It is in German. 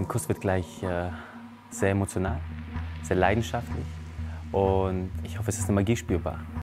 Ein Kuss wird gleich sehr emotional, sehr leidenschaftlich und ich hoffe, es ist eine Magie spürbar.